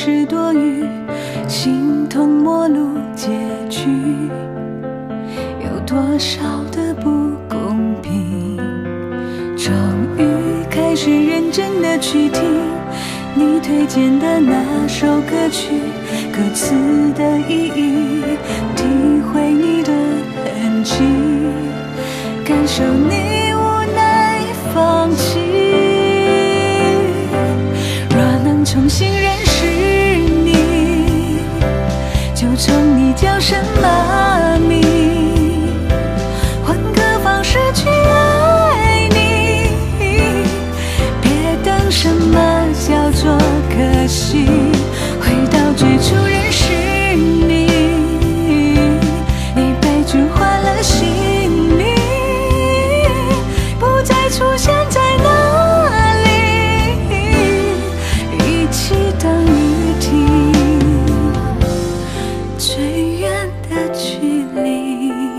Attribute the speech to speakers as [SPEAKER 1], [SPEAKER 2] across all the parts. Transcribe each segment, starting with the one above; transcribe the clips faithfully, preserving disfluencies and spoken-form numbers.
[SPEAKER 1] 是多余，形同陌路结局，有多少的不公平？终于开始认真的去听你推荐的那首歌曲，歌词的意义，体会你的痕迹，感受你无奈放弃。若能重新认识你，就从你叫什么名，换个方式去爱你，别等什么叫做可惜，回到最初认识你，你被主换了姓名，不再出现在那里，一起等雨停，最远的距离。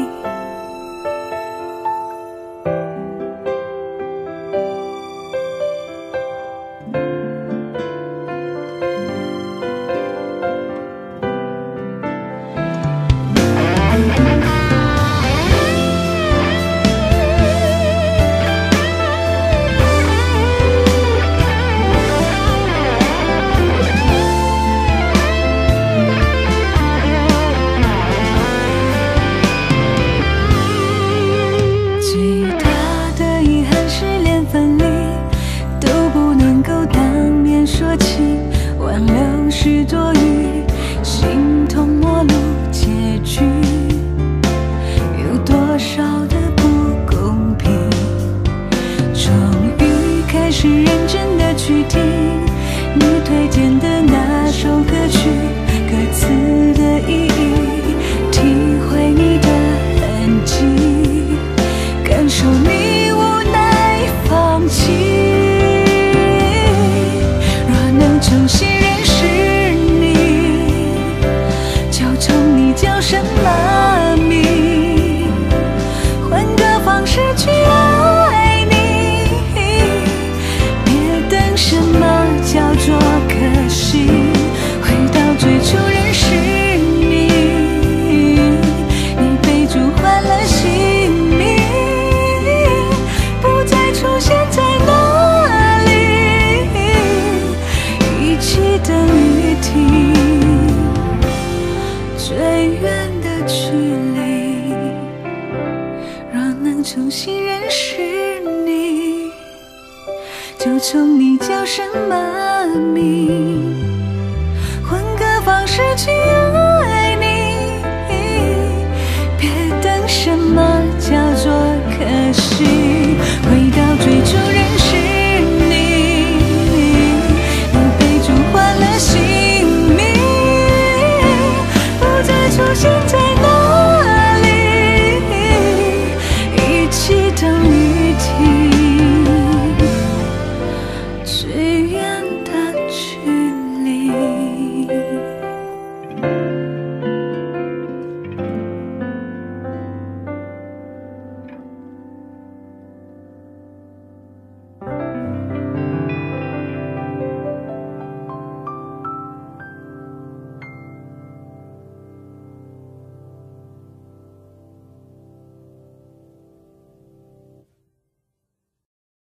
[SPEAKER 1] 挽留是多余，形同陌路结局，有多少的不公平？终于开始认真的去听你推荐的那首歌曲，歌词的意义，体会你的痕迹，感受你无奈放弃。若能重新认识你，就从你叫什么名，换个方式去爱你，别等什么叫做可惜，回到最初认识你，你被主换了姓名，不再出现在那里，一起等雨停，最远的距离。若能重新认识你，就从你叫什么名，